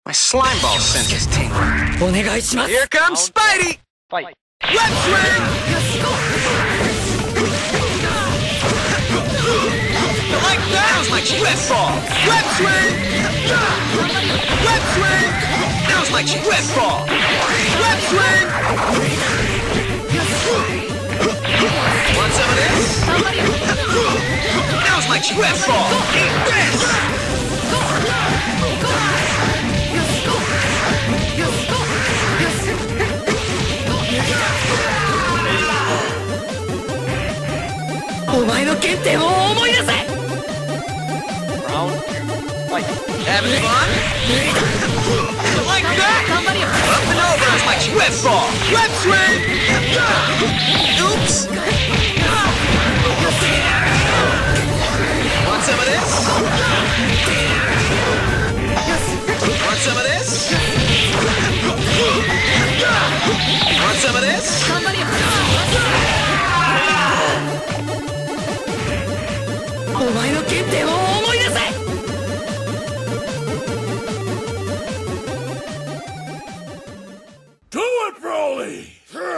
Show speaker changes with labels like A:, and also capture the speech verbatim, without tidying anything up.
A: My slime ball sense is tingling.
B: お願いします。
A: Here comes Spidey!
C: Fight.
A: Web swing! Like that was my trip ball! Web swing! Web swing! That was my trip ball! Web swing! Want some of this? That was my trip ball! Eat this! お前の原点を思い出せ。
C: Round. Fight.
A: Having fun? Like that! Up and over is my whip ball! Whip swing! Oops! Want some of this? Want some of this? Want some of this? お前の原点を思い出せ。
D: Do it, Broly!